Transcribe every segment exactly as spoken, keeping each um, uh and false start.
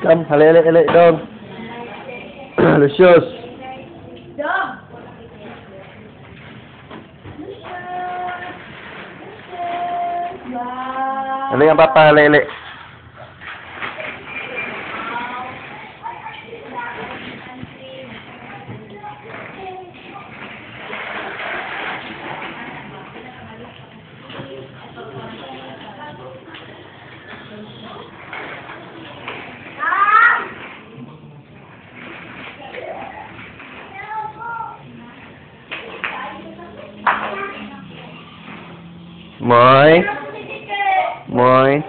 Come, hali, hali, hali, dong. Lucius. Dong. Hali ang papa, hali, hali. Moy. Moy.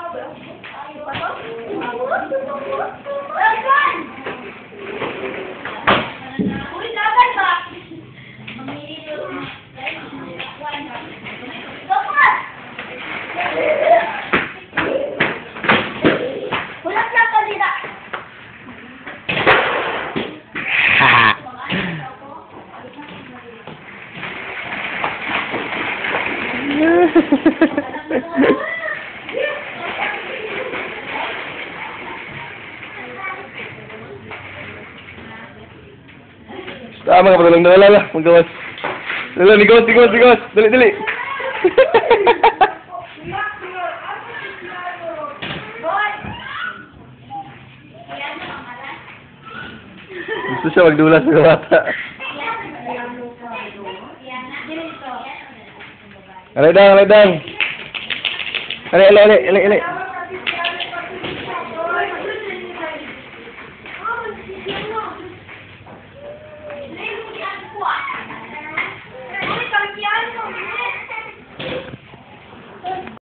Tama ka, patulang na wala. Magawas. Dala, ligawas, ligawas, ligawas. Dali, dali. Gusto siya magdulas sa bata. Alay dang, alay dang. Alay, alay, alay, alay, alay.